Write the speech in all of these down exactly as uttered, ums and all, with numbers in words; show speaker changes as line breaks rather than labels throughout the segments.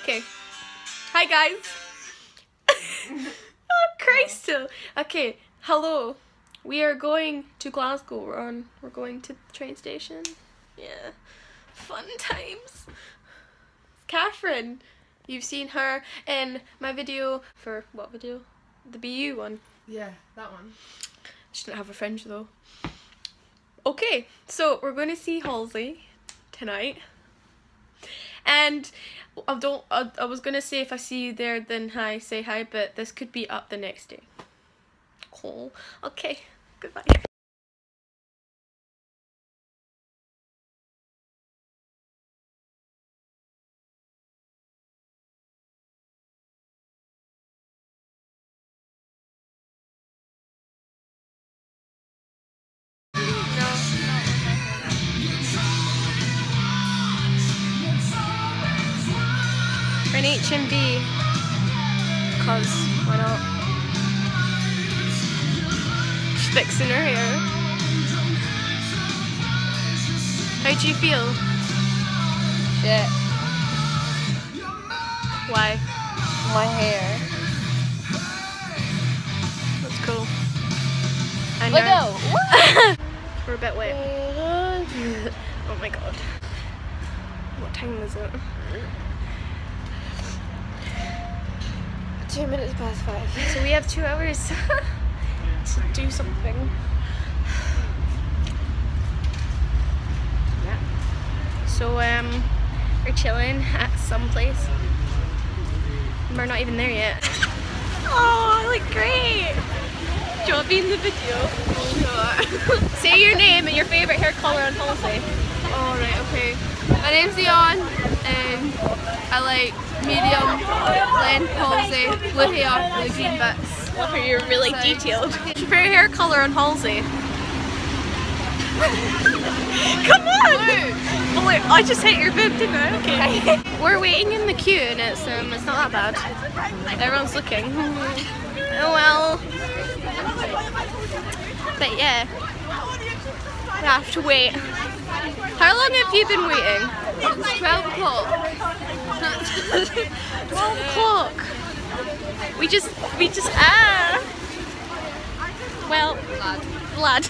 Okay. Hi guys. Oh Christ. Okay. Hello. We are going to Glasgow. We're on. We're going to the train station. Yeah. Fun times. Catherine. You've seen her in my video for what video? The B U one.
Yeah, that one.
She didn't have a fringe though. Okay, so we're going to see Halsey tonight. And I don't. I, I was gonna say if I see you there, then hi, say hi. But this could be up the next day. Cool. Okay. Goodbye. We're in H M V, cause why not? She's fixing her hair. How do you feel?
Shit.
Why?
My hair.
That's cool. I
Let
know.
go.
We're a bit wet. Oh my god. What time is it?
Two minutes past five.
So we have two hours to do something. Yeah. So um, we're chilling at some place. We're not even there yet. Oh, I look great! Do you want to be in the video? Sure. Say your name and your favourite hair colour on Halsey.
Alright, okay. My name's Leon and I like medium blend Halsey, blue hair, blue green bits.
Love how you're really
So-
detailed. What's your favourite hair colour on Halsey? Come on! Blue. Blue. I just hit your boob, didn't I? Okay. We're waiting in the queue and it's um it's not that bad. Everyone's looking. Oh well. But yeah. We have to wait. How long have you been waiting?
twelve o'clock.
twelve o'clock. We just we just ah well lad.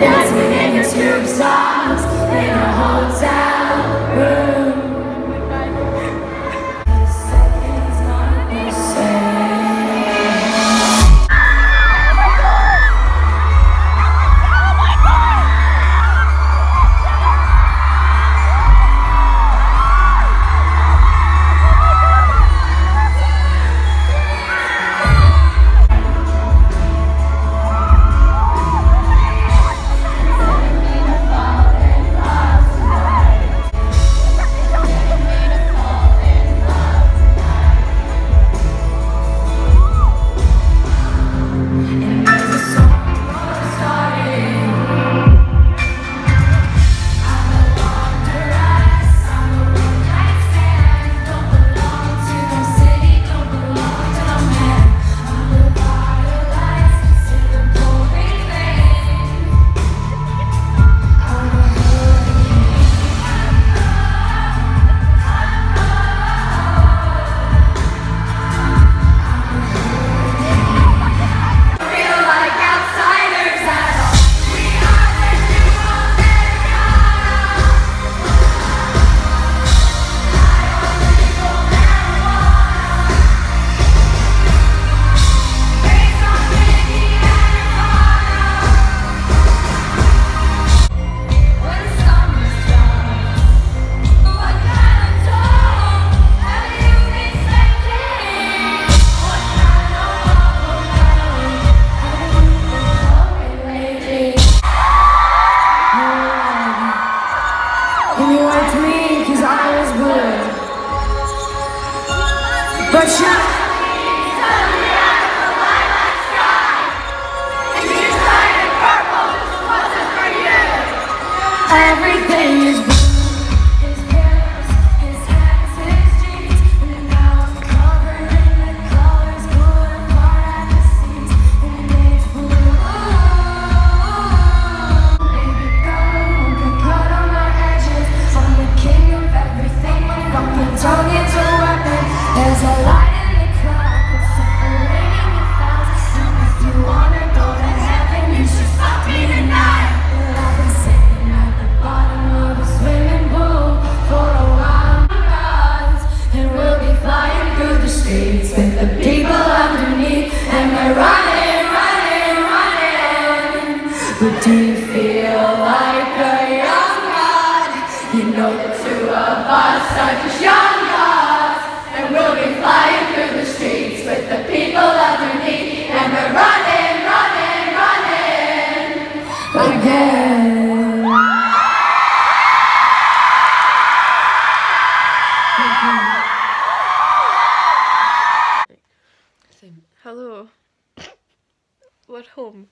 dancing in your tube socks in a hotel room. The second's not the same. And you liked me cause I was blue. But you everything is blue. His pillows, his hats, his jeans, and now I'm covered in the colors, pulling apart at the seams, and it's blue. Baby girl, you can cut on my edges. I'm the king of everything. My fucking tongue is a weapon. There's a light in the cloud that's separating the clouds. And if you wanna go to heaven, you should fuck me tonight. But I've been sitting at the bottom of a swimming pool for a while, guys, and we'll be flying through the streets with the people underneath, and we're running, running, running. But do you feel like a young god? You know the two of us are just young gods, and we'll be flying through the streets with the people underneath, and we're running, running, running again.
Hello. We're home.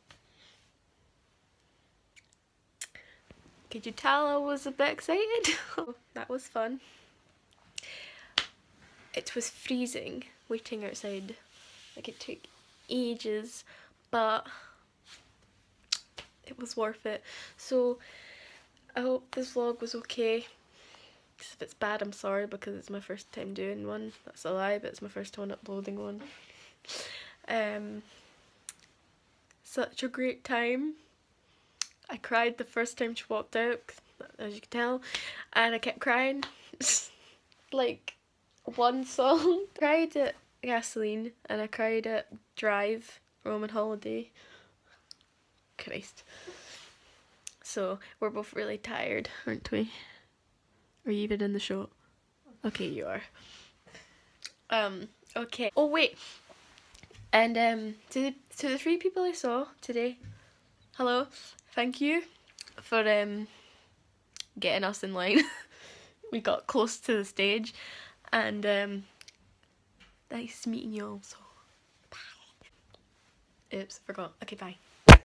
Could you tell I was a bit excited? That was fun. It was freezing waiting outside. Like, it took ages, but it was worth it. So I hope this vlog was okay. If it's bad, I'm sorry, because it's my first time doing one. That's a lie, but it's my first time uploading one. Um, such a great time. I cried the first time she walked out, as you can tell, and I kept crying. Like one song. I cried at Gasoline, and I cried at Drive, Roman Holiday. Christ. So we're both really tired, aren't we? Are you even in the show? Okay, you are. Um, okay. Oh wait. And um, to the, to the three people I saw today, hello, thank you for um, getting us in line. We got close to the stage, and um, nice meeting you all, so bye. Oops, I forgot. Okay, bye.